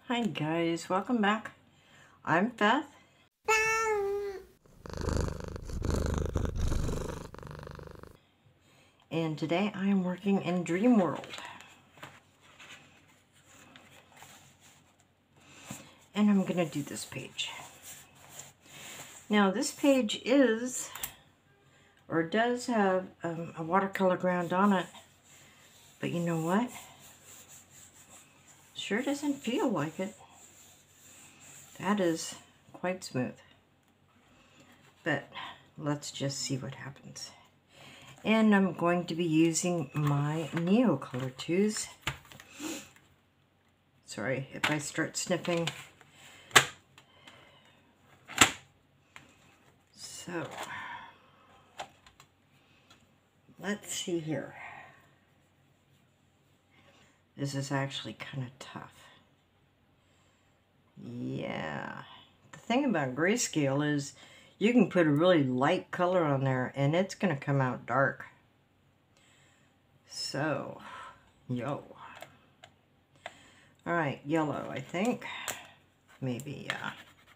Hi guys, welcome back. I'm Beth. And today I am working in Dream World. And I'm going to do this page. Now this page is, or does have a watercolor ground on it. But you know what? Sure doesn't feel like it. That is quite smooth. But let's just see what happens. And I'm going to be using my Neocolor 2s. Sorry if I start sniffing. So, let's see here. This is actually kind of tough. Yeah. The thing about grayscale is you can put a really light color on there and it's going to come out dark. So, yo. Alright, yellow, I think. Maybe, yeah.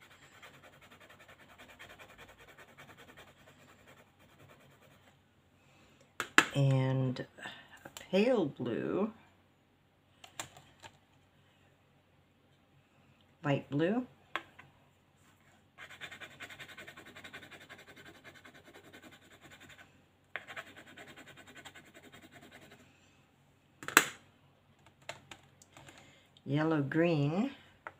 And a pale blue. Light blue. Yellow green.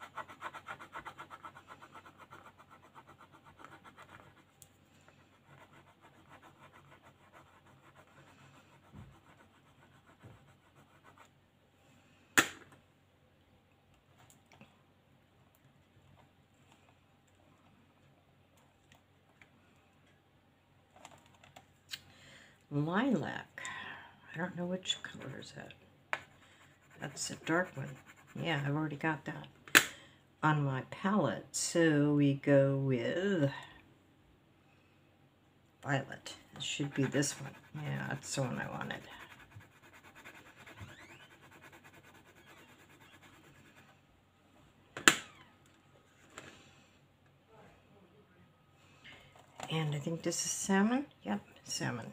Lilac. I don't know which color is that. That's a dark one. Yeah, I've already got that on my palette. So we go with violet. It should be this one. Yeah, that's the one I wanted. And I think this is salmon. Yep, salmon.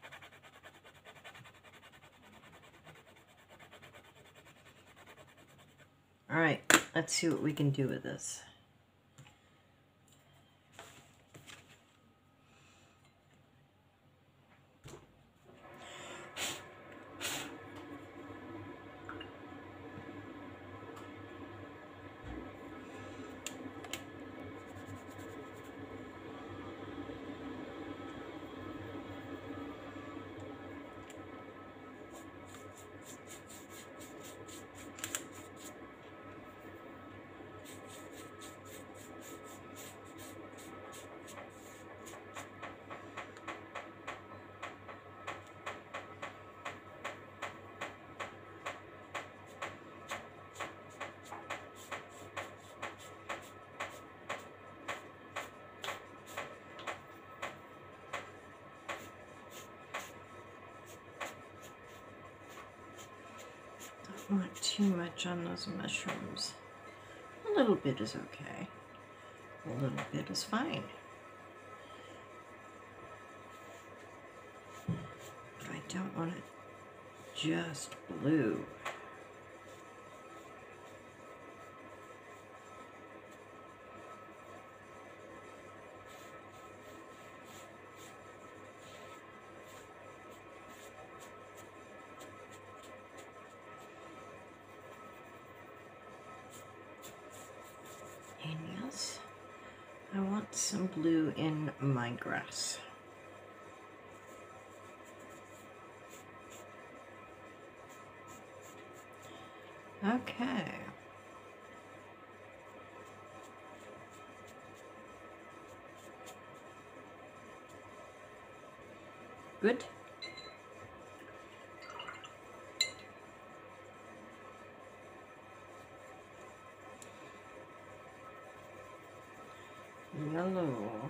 All right, let's see what we can do with this. Not too much on those mushrooms. A little bit is okay. A little bit is fine. But I don't want it just blue. And yes, I want some blue in my grass. Okay. Good. Yellow.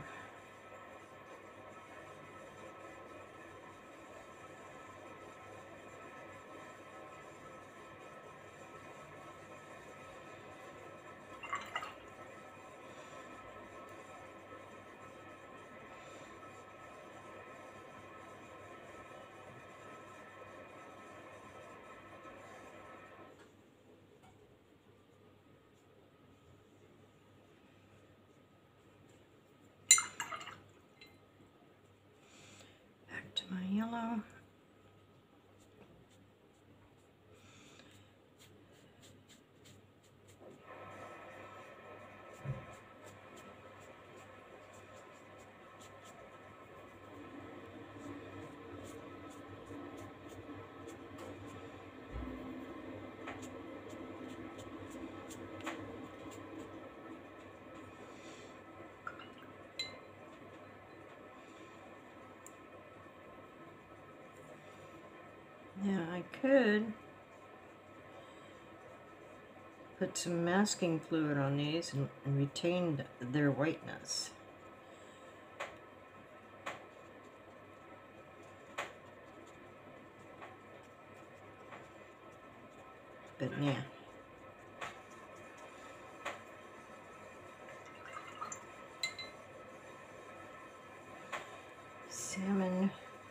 my yellow. Now I could put some masking fluid on these and retain their whiteness. But yeah. Salmon.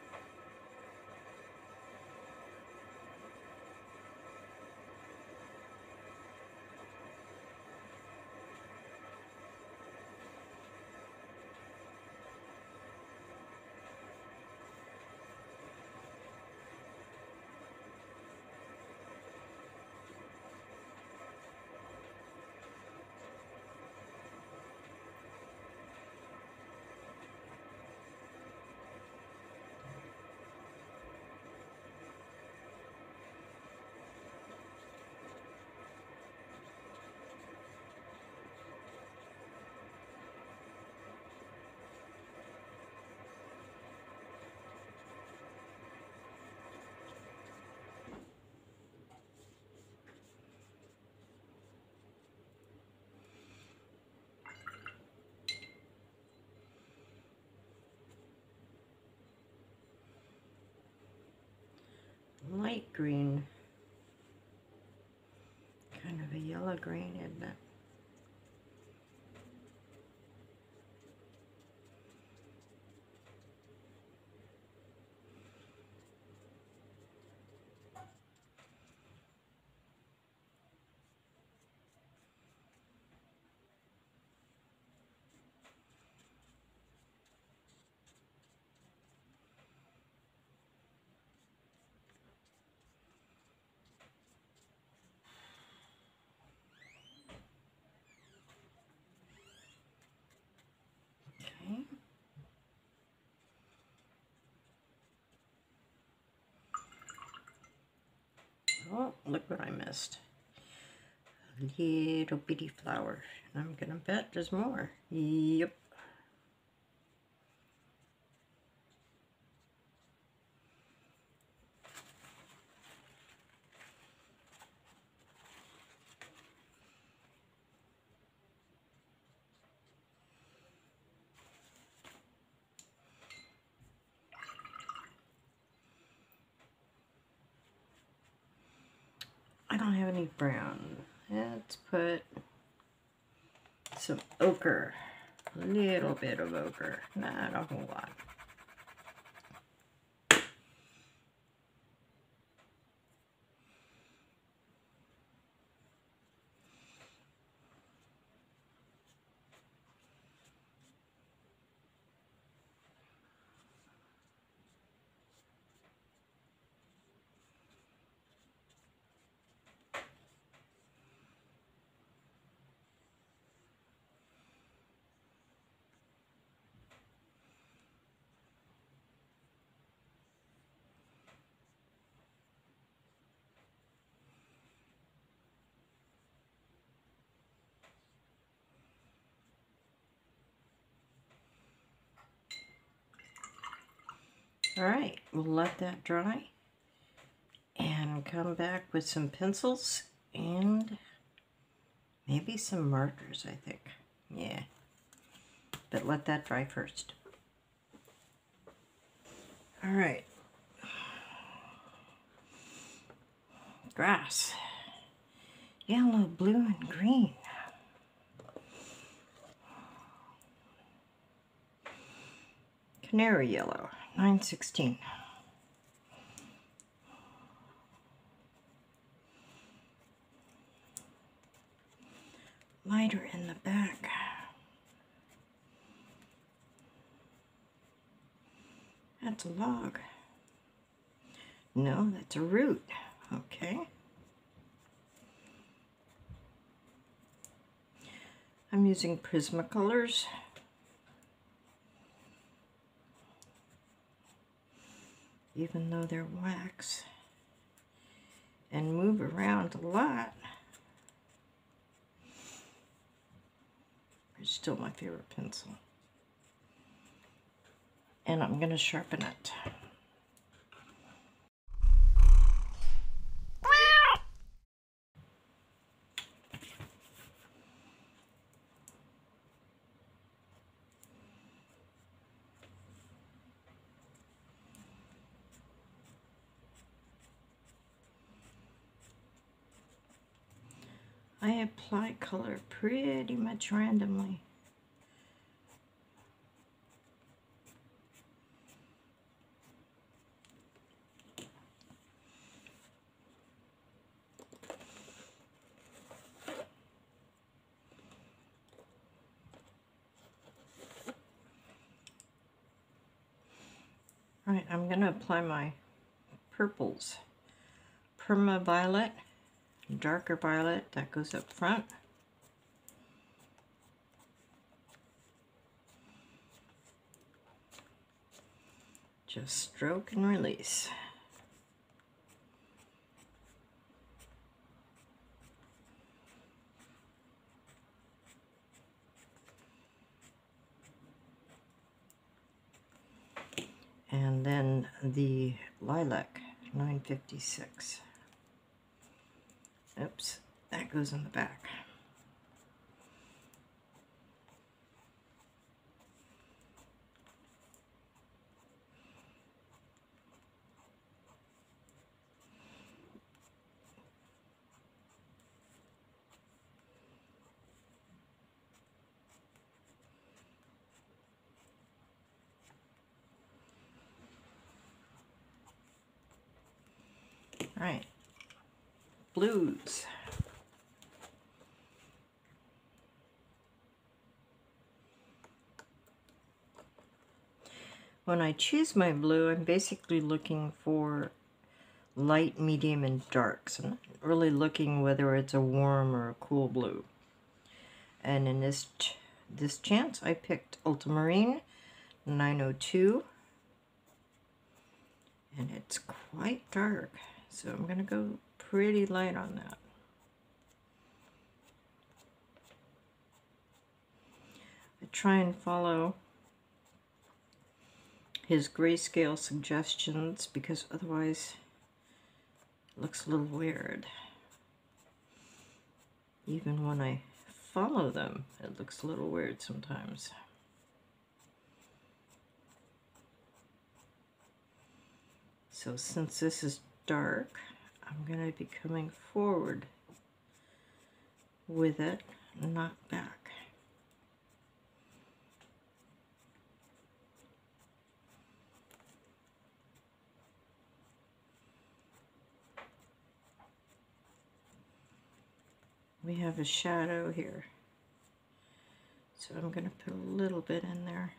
Light green. Kind of a yellow green, isn't it? Okay. Oh, look what I missed. A little bitty flower. And I'm gonna bet there's more. Yep. I don't have any brown. Let's put some ochre. A little bit of ochre. Not a whole lot. All right, we'll let that dry and come back with some pencils and maybe some markers, I think. Yeah, but let that dry first. All right. Grass. Yellow, blue, and green. Canary yellow, 916. Lighter in the back. That's a log. No, that's a root. Okay. I'm using Prismacolors. Even though they're wax and move around a lot, they're still my favorite pencil. And I'm going to sharpen it. I apply color pretty much randomly. All right, I'm going to apply my purples. Perma Violet, darker violet, that goes up front. Just stroke and release. And then the lilac, 956. Oops, that goes in the back. All right, blues. When I choose my blue, I'm basically looking for light, medium, and darks. I'm not really looking whether it's a warm or a cool blue. And in this chance, I picked Ultramarine 902. And it's quite dark, so I'm going to go pretty light on that. I try and follow his grayscale suggestions because otherwise it looks a little weird. Even when I follow them, it looks a little weird sometimes. So since this is dark, I'm going to be coming forward with it, not back. We have a shadow here, so I'm going to put a little bit in there.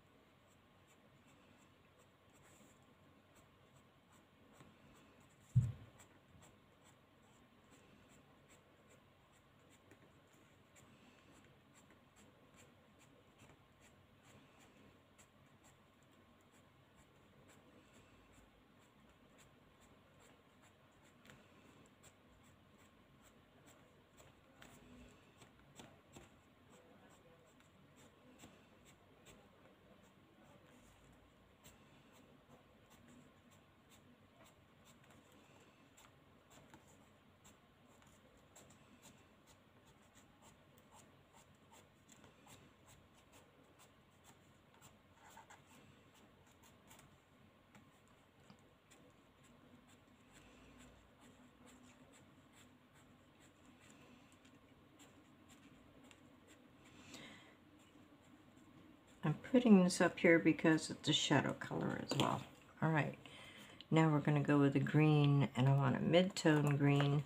I'm putting this up here because it's a shadow color as well. All right, now we're going to go with the green, and I want a mid-tone green.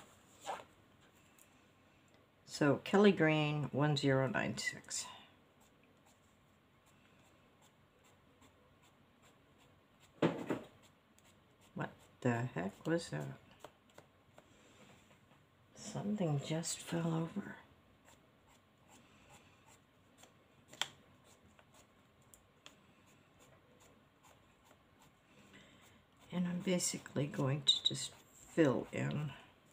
So Kelly Green 1096. the heck was that? Something just fell over. And I'm basically going to just fill in.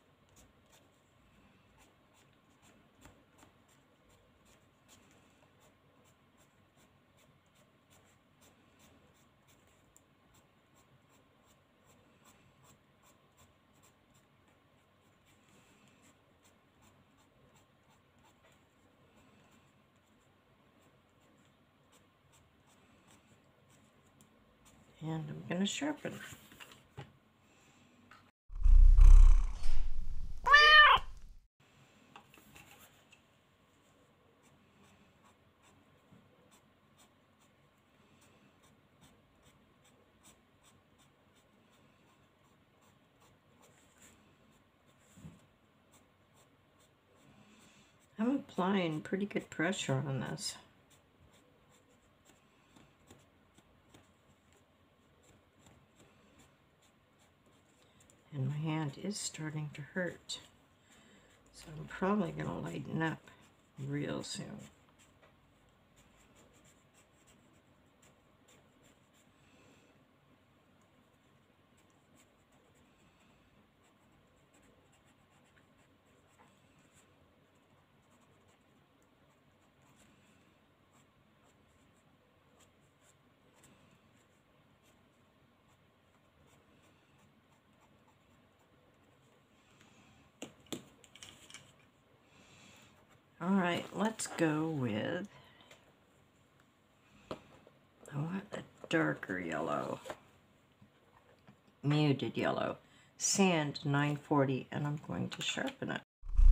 And I'm going to sharpen. I'm applying pretty good pressure on this. And my hand is starting to hurt. So I'm probably going to lighten up real soon. All right, let's go with, I want a darker yellow, muted yellow, sand 940, and I'm going to sharpen it.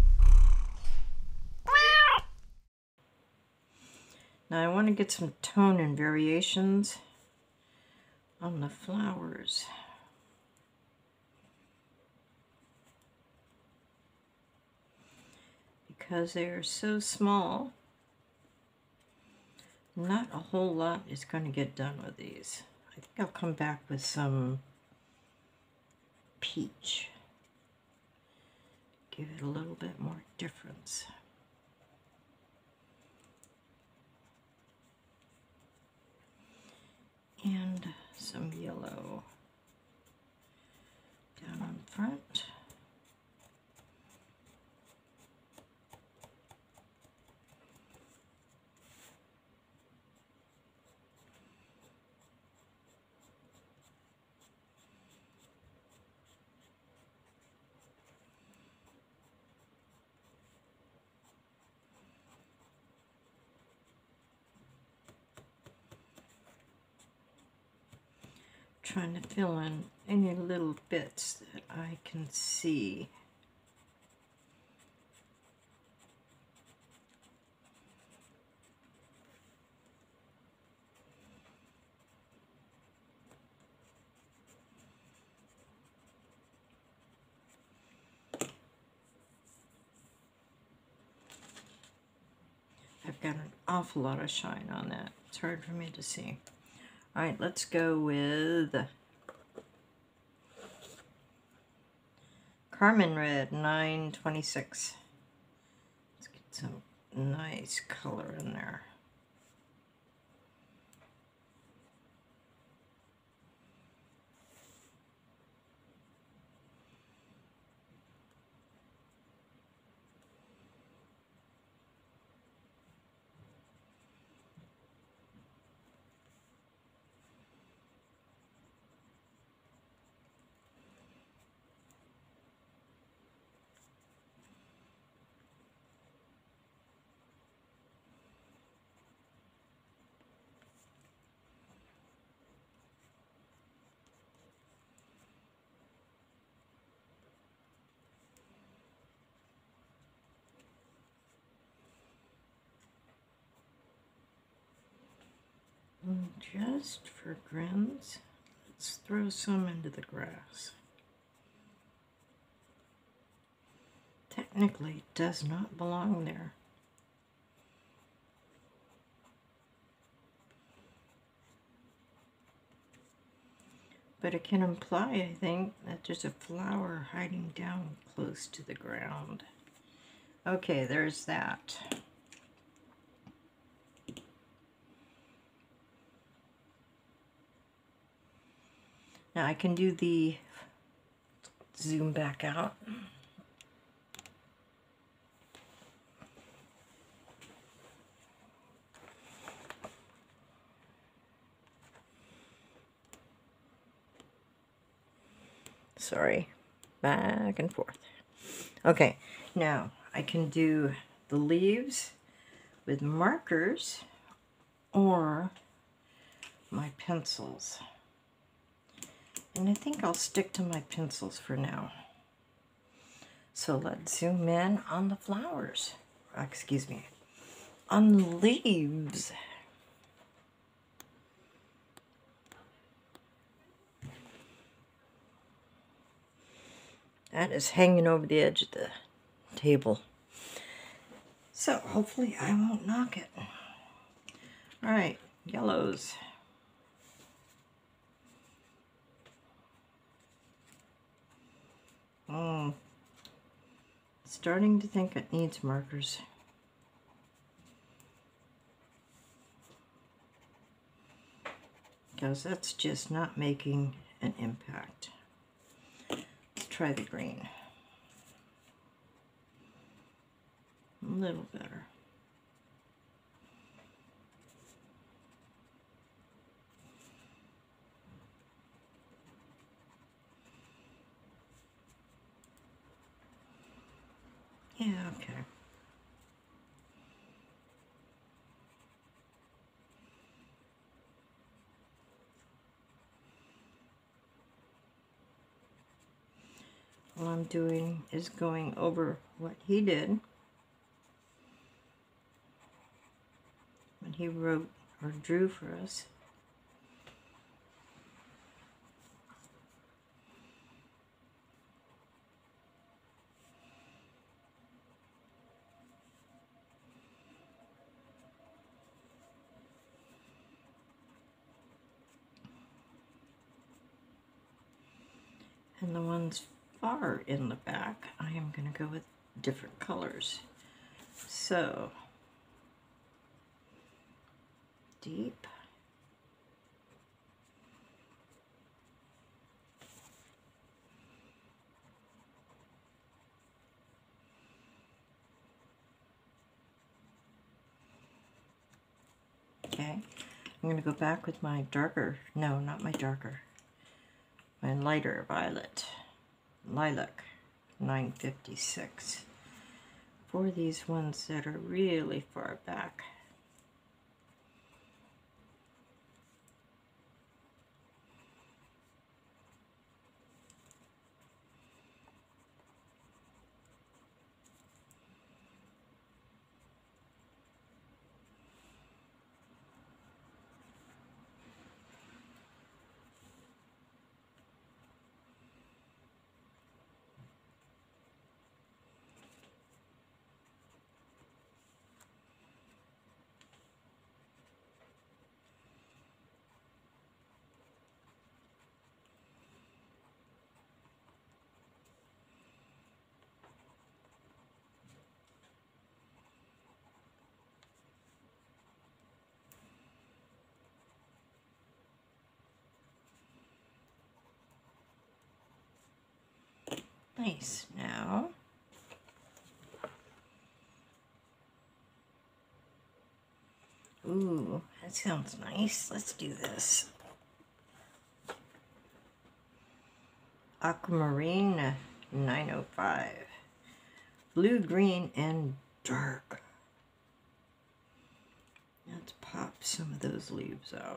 Now I want to get some tone and variations on the flowers. Because they are so small, not a whole lot is going to get done with these. I think I'll come back with some peach. Give it a little bit more difference. And some yellow down on front. Trying to fill in any little bits that I can see. I've got an awful lot of shine on that. It's hard for me to see. All right, let's go with Carmen Red 926. Let's get some nice color in there. And just for grins, let's throw some into the grass. Technically, it does not belong there. But it can imply, I think, that there's a flower hiding down close to the ground. Okay, there's that. Now I can do the zoom back out. Sorry, back and forth. Okay, now I can do the leaves with markers or my pencils. And I think I'll stick to my pencils for now. So let's zoom in on the flowers. Excuse me, on the leaves. That is hanging over the edge of the table. So hopefully I won't knock it. All right, yellows. Starting to think it needs markers. Because that's just not making an impact. Let's try the green. A little better. Yeah, okay. All I'm doing is going over what he did when he wrote or drew for us. And the ones far in the back, I am going to go with different colors. So, deep. Okay, I'm going to go back with my darker, no, not my darker, my lighter violet, lilac 956, for these ones that are really far back. Nice. Now, ooh, that sounds nice. Let's do this. Aquamarine 905. Blue, green, and dark. Let's pop some of those leaves out.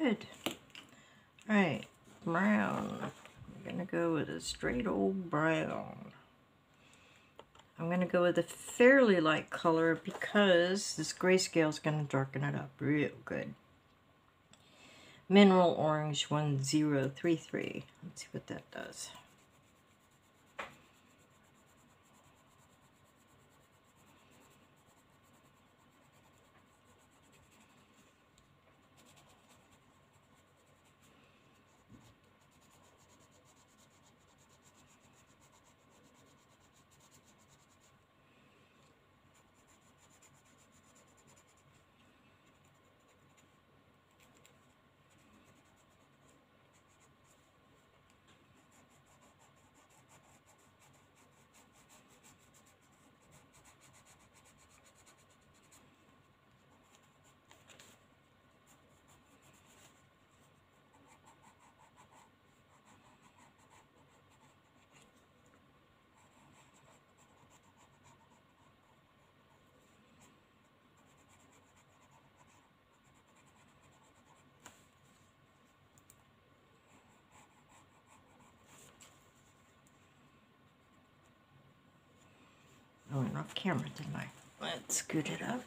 Good. Alright, brown. I'm gonna go with a straight old brown. I'm gonna go with a fairly light color because this grayscale is gonna darken it up real good. Mineral Orange 1033. Let's see what that does. Oh, went off camera, didn't I? Let's scoot it up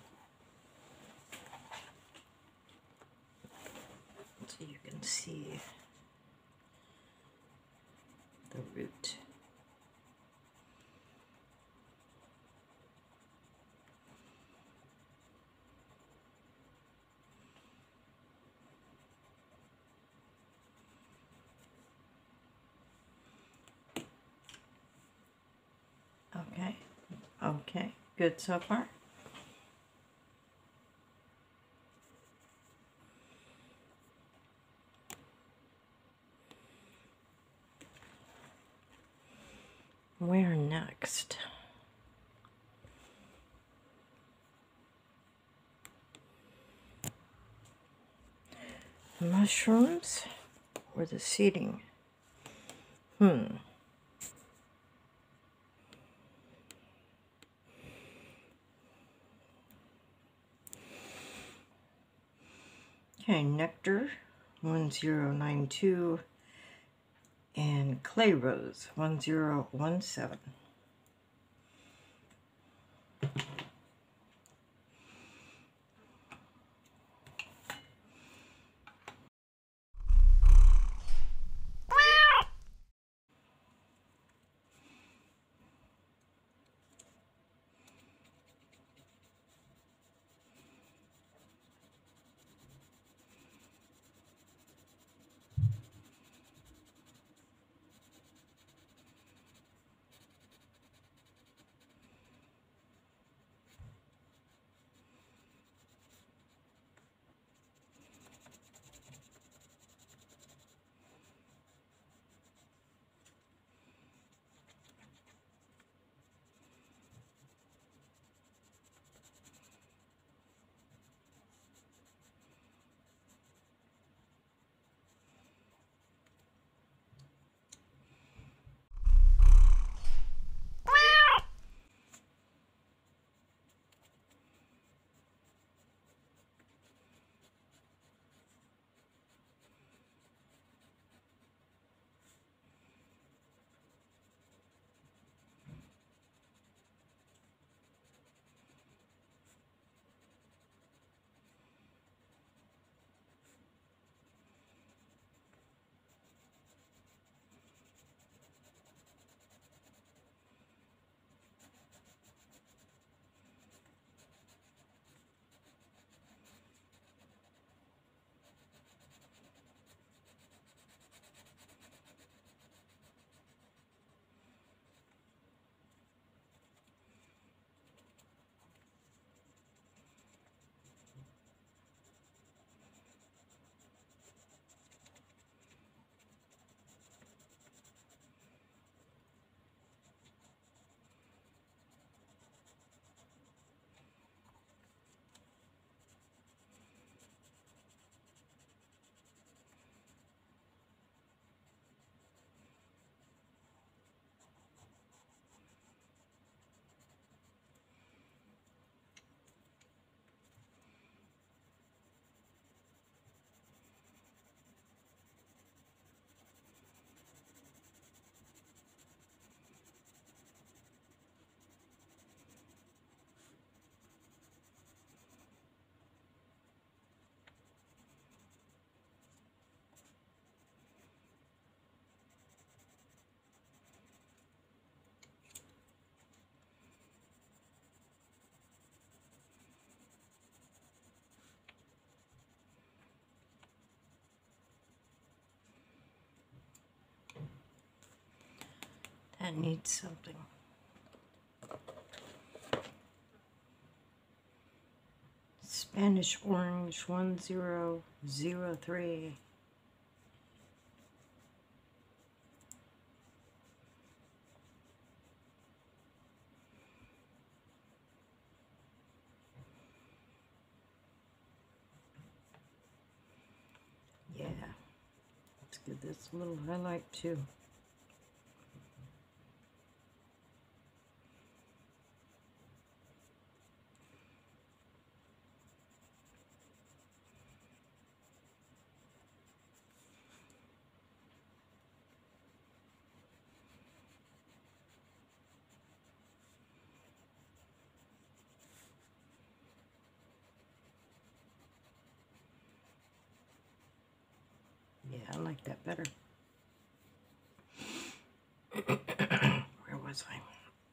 so you can see the root. Okay, okay, good so far. Where next? Mushrooms or the seeding? Okay, Nectar 1092 and Clay Rose 1017. That needs something. Spanish orange 1003. Yeah, let's give this a little highlight too. Yeah, I like that better. Where was I?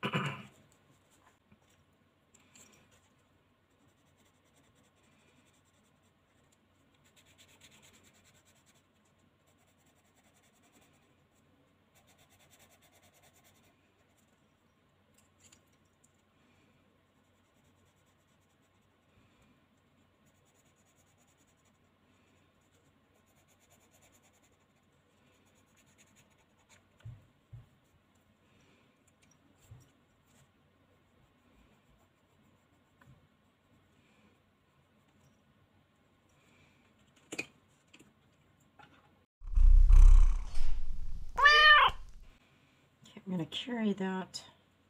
I'm going to carry that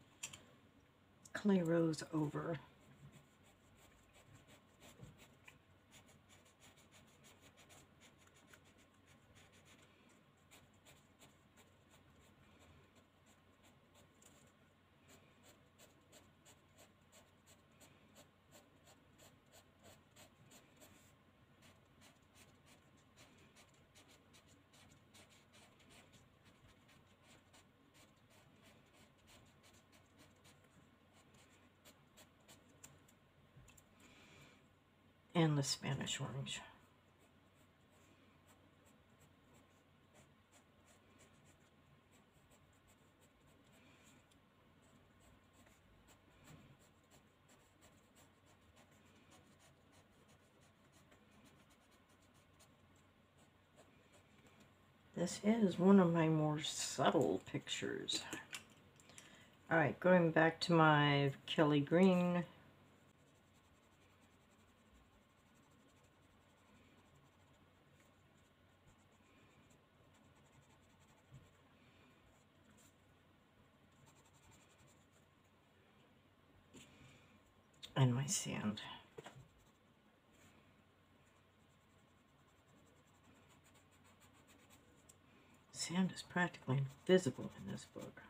clay rose over. And the Spanish orange. This is one of my more subtle pictures. All right, going back to my Kelly green. And my sand. Sand is practically invisible in this book.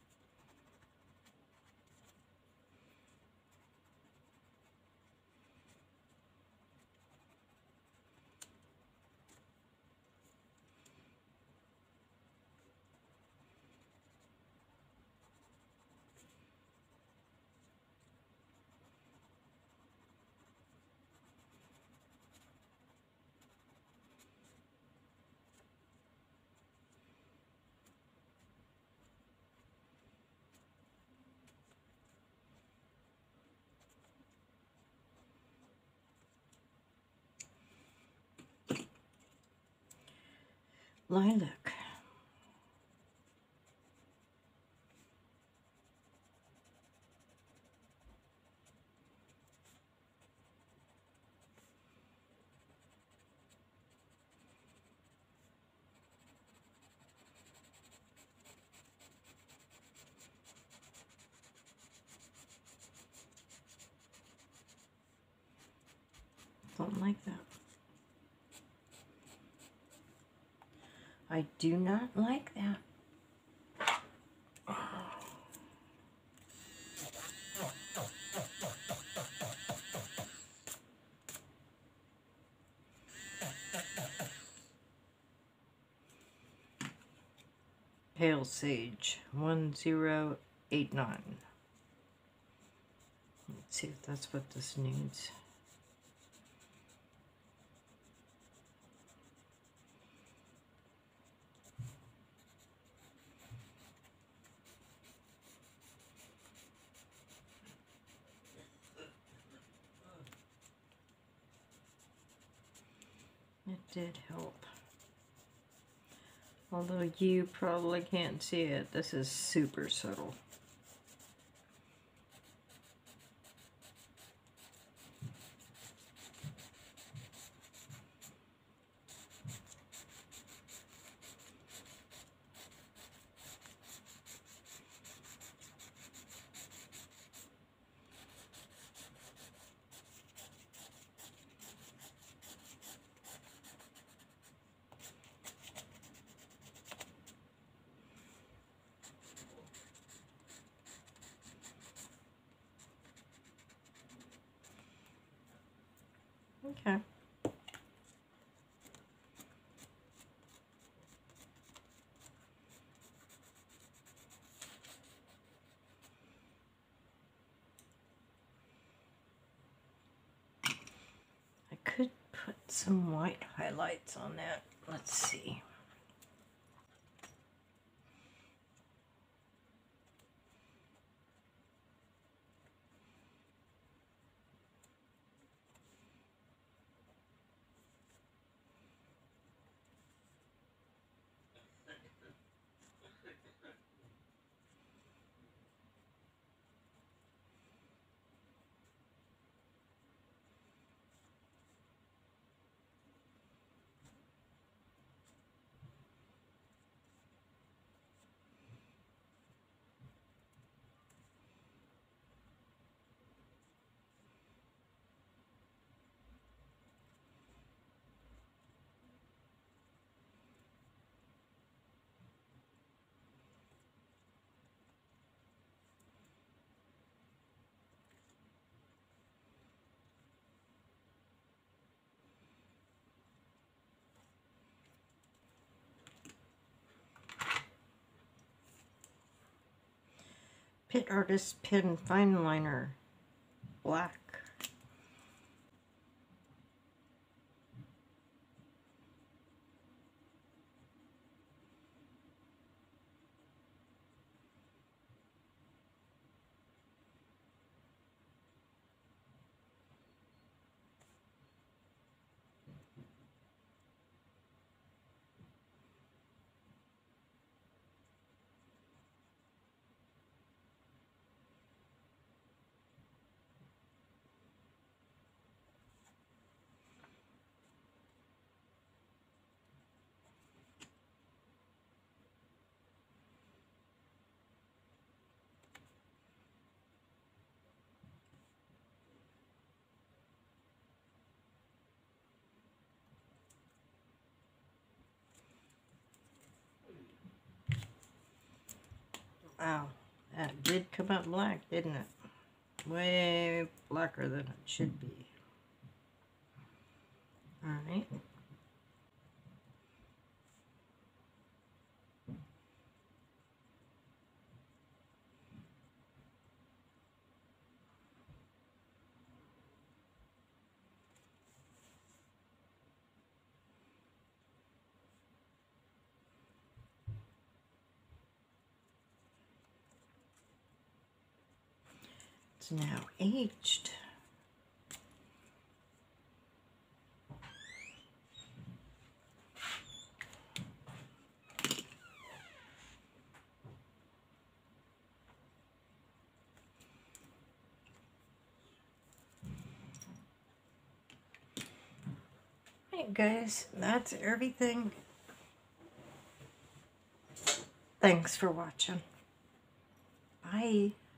Lilac. Don't like that. I do not like that. Pale Sage 1089. Let's see if that's what this needs. did help. Although you probably can't see it, this is super subtle. Okay. I could put some white highlights on that. Let's see. Pit Artist Pen Fine Liner, black. Wow, that did come out black, didn't it? Way blacker than it should be. All right. It's now aged. Alright guys, that's everything. Thanks for watching. Bye.